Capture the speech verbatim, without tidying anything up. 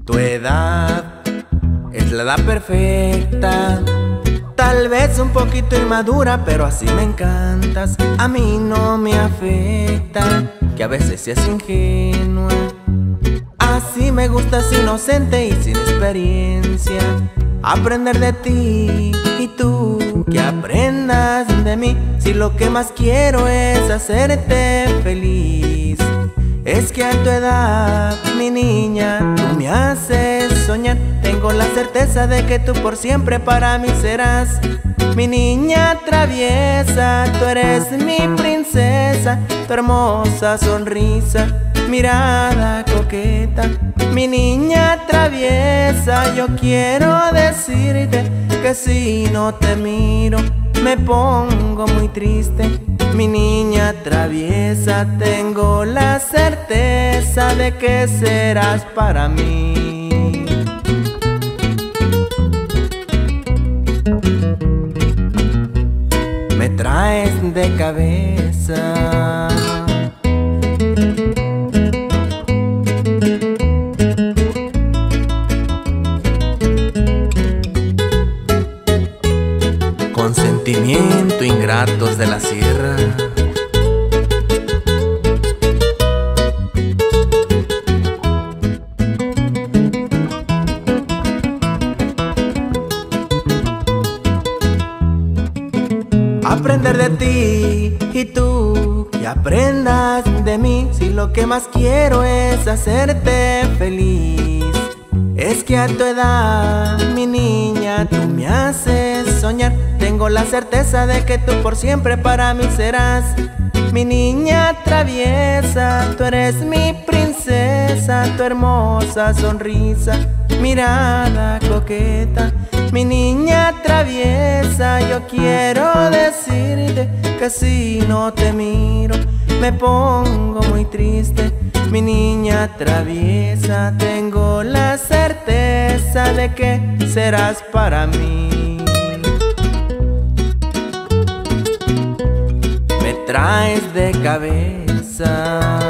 Tu edad es la edad perfecta, tal vez un poquito inmadura, pero así me encantas. A mí no me afecta que a veces seas ingenua. Así me gustas, inocente y sin experiencia. Aprender de ti y tú que aprendas de mí. Si lo que más quiero es hacerte feliz. Es que a tu edad, mi niña, tú me haces soñar. Tengo la certeza de que tú por siempre para mí serás mi niña traviesa. Tú eres mi princesa, tu hermosa sonrisa, mirada coqueta, mi niña traviesa. Yo quiero decirte que si no te miro me pongo muy triste. Mi niña traviesa, tengo la certeza de que serás para mí. Me traes de cabeza. Consentimiento, ingratos de la sierra. Aprender de ti y tú que aprendas de mí. Si lo que más quiero es hacerte feliz. Es que a tu edad, mi niña, tú me haces soñar. Tengo la certeza de que tú por siempre para mí serás mi niña traviesa. Tú eres mi princesa, tu hermosa sonrisa, mirada coqueta, mi niña traviesa. Yo quiero decirte que si no te miro me pongo muy triste. Mi niña traviesa, tengo la certeza de que serás para mí. Me traes de cabeza.